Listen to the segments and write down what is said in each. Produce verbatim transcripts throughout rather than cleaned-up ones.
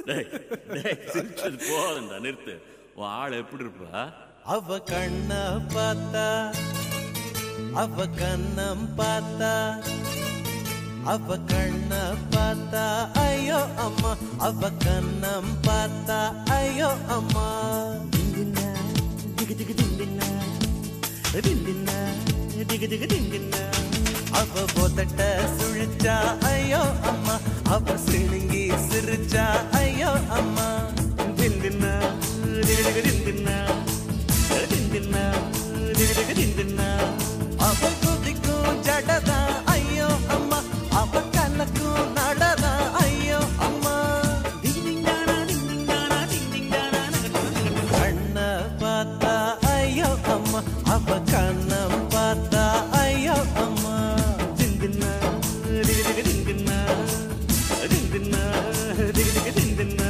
சிரிச்சது போதண்டா, நிறுத்து. உன் ஆள் எப்படி இருப்பா? அவ கண்ண பார்த்தா, அவ கண்ணம் பார்த்தா, அவ கண்ண பார்த்தா ஐயோ அம்மா, அவ கண்ணம் பார்த்தா ஐயோ அம்மா. திந்தினா திகு திகு திந்தினா, திந்தினா திகு திகு திந்தினா. அவ போதட்ட சுழிச்சா ஐயோ அம்மா, அவ சிணுங்கி சிரிச்சா ஐயோ அம்மா. திந்தினா திகு திகு திந்தினா, திந்தினா திகு திகு திந்தினா. அவ குதிக்கும் ஜடதா ஐயோ அம்மா, அவ கலக்கும் நடதா ஐயோ அம்மா. கண்ண பார்த்தா ஐயோ அம்மா, அவ கண்ணம் பார்த்தா ஐயோ அம்மா. திந்தினா திகு திகு திந்தினா, திந்தினா திகு திகு திந்தினா.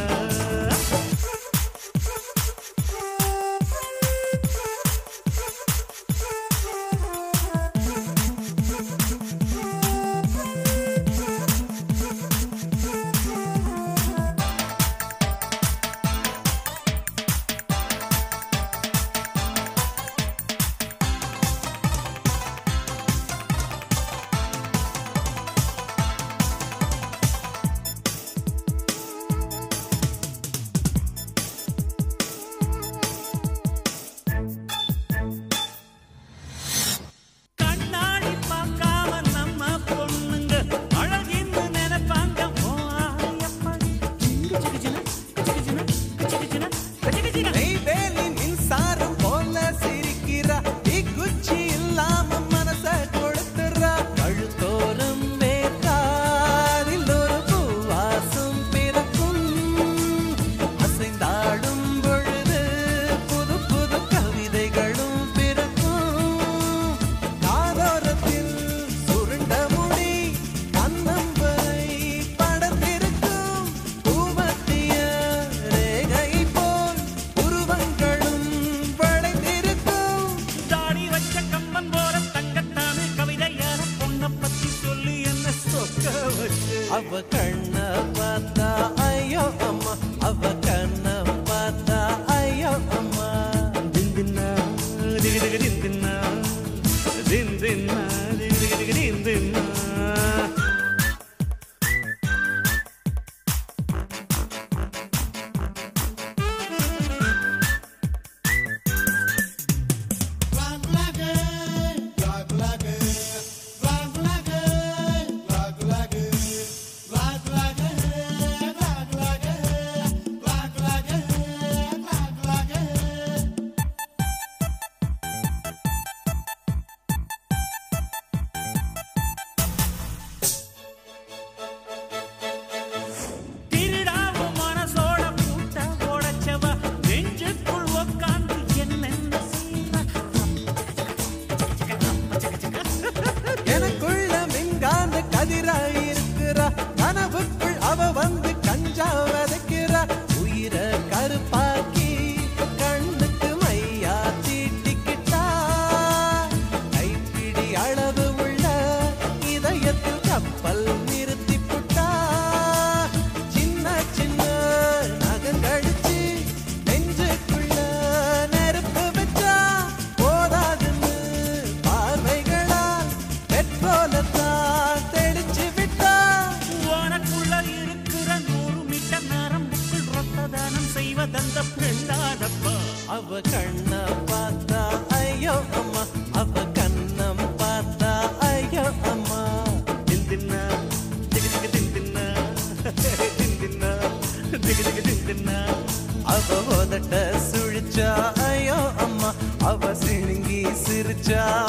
அவ கண்ண பார்த்தா ஐயோ அம்மா, அவ கண்ண பார்த்தா ஐயோ அம்மா. திந்தினா திகு திகு திந்தினா, திந்தினா திகு திகு திகு திந்தினா. கதிராயிருக்கிறா கனவுக்குள் அவ வந்து கஞ்சா வதைக்கிறா. உயிர கருப்பாக்கி கண்ணுக்கு மையா தீட்டிக்கிட்டா. கைப்பிடி அளவு உள்ள இதயத்தில் கப்பல் நிறுத்தி புட்டா. சின்ன சின்ன நகங்கழிச்சு நெஞ்சுக்குள்ள நெருப்பு வச்சா. போதாதுன்னு பார்வைகளால் பெட்ரோலத்தான் அவ கண்ண பார்த்தா ஐயோ அம்மா, அவ கண்ணம் பார்த்தா ஐயோ அம்மா. திந்தினா திகு திகு திந்தினா, திந்தினா திகு திகு திந்தினா. அவ போதட்ட சுழிச்சா ஐயோ அம்மா, அவ சிணுங்கி சிரிச்சா